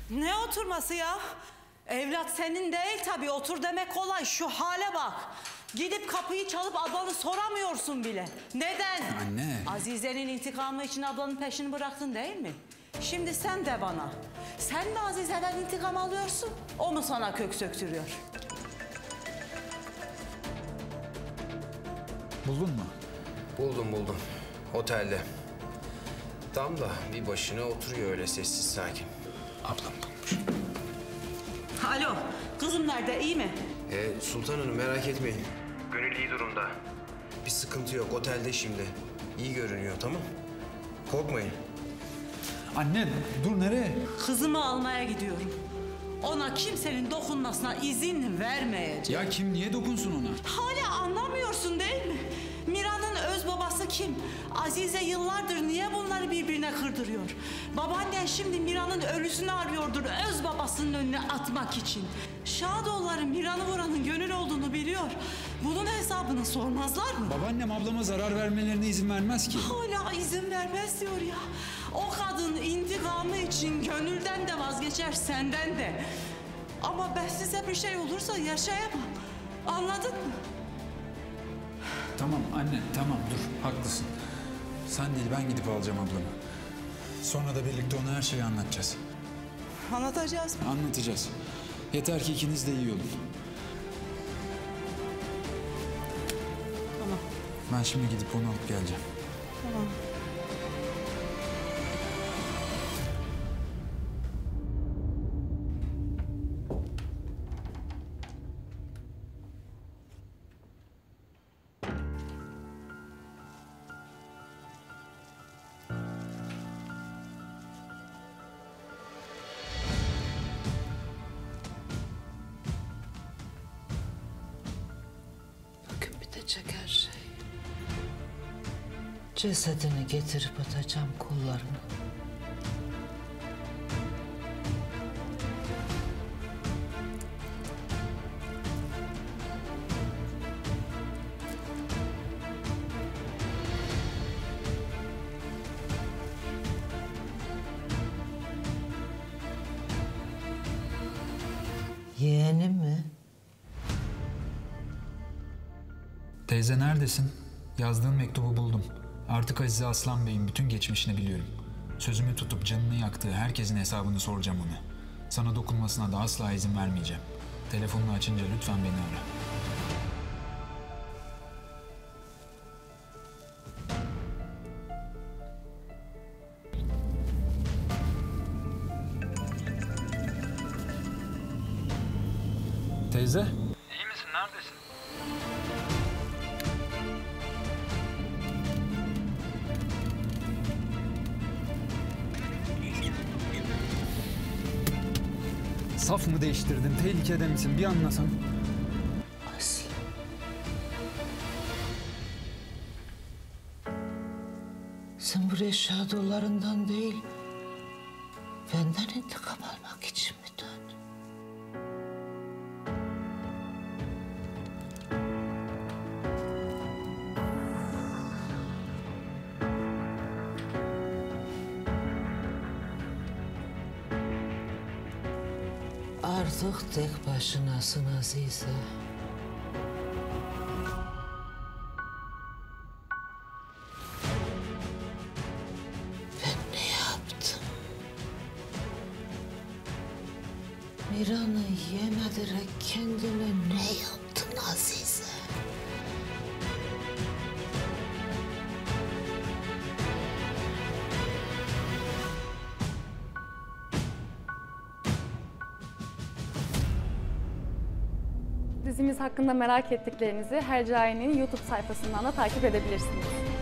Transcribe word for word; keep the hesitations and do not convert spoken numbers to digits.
Ne oturması ya? Evlat senin değil tabii. Otur demek kolay. Şu hale bak. Gidip kapıyı çalıp ablanı soramıyorsun bile. Neden? Anne. Azize'nin intikamı için ablanın peşini bıraktın değil mi? Şimdi sen de bana. Sen mi Azize'den intikam alıyorsun? O mu sana kök söktürüyor? Buldun mu? Buldum buldum. Otelde. Tam da bir başına oturuyor öyle sessiz sakin. Ablam bulmuş. Alo, kızım nerede? İyi mi? E, Sultan Hanım merak etmeyin. Gönül iyi durumda. Bir sıkıntı yok. Otelde şimdi. İyi görünüyor, tamam? Korkmayın. Anne dur, nereye? Kızımı almaya gidiyorum. Ona kimsenin dokunmasına izin vermeyeceğim. Ya kim niye dokunsun ona? Hala anlamıyorsun değil mi? Mira'nın öz babası kim? Azize yıllardır niye bunları birbirine kırdırıyor? Babaannen şimdi Mira'nın ölüsünü arıyordur öz babasının önüne atmak için. Şadoğulları Mira'nı vuranın Gönül olduğunu biliyor. Bunun hesabını sormazlar mı? Babaannem ablama zarar vermelerine izin vermez ki. Hala izin vermez diyor ya. O kadın intikamı için Gönül'den de vazgeçer, senden de. Ama ben size bir şey olursa yaşayamam. Anladın mı? Tamam anne, tamam dur, haklısın. Sen değil, ben gidip alacağım ablamı. Sonra da birlikte ona her şeyi anlatacağız. Anlatacağız mı? Anlatacağız. Yeter ki ikiniz de iyi olun. Tamam. Ben şimdi gidip onu alıp geleceğim. Tamam. Her şey. Cesedini getirip atacağım kollarına. Yeğenim mi? Teyze neredesin? Yazdığın mektubu buldum. Artık Azize Aslan Bey'in bütün geçmişini biliyorum. Sözümü tutup canını yaktığı herkesin hesabını soracağım ona. Sana dokunmasına da asla izin vermeyeceğim. Telefonunu açınca lütfen beni ara. Teyze? İyi misin? Neredesin? Saf mı değiştirdin? Tehlikede misin? Bir anlasan. Aslı. Sen buraya şadolarından değil, benden intikam almak için mi döndün? Artık tek başınasın Azize. Ben ne yaptım? Miran'ı yemedirek kendine ne yaptın Azize? Dizimiz hakkında merak ettiklerinizi Hercai'nin YouTube sayfasından da takip edebilirsiniz.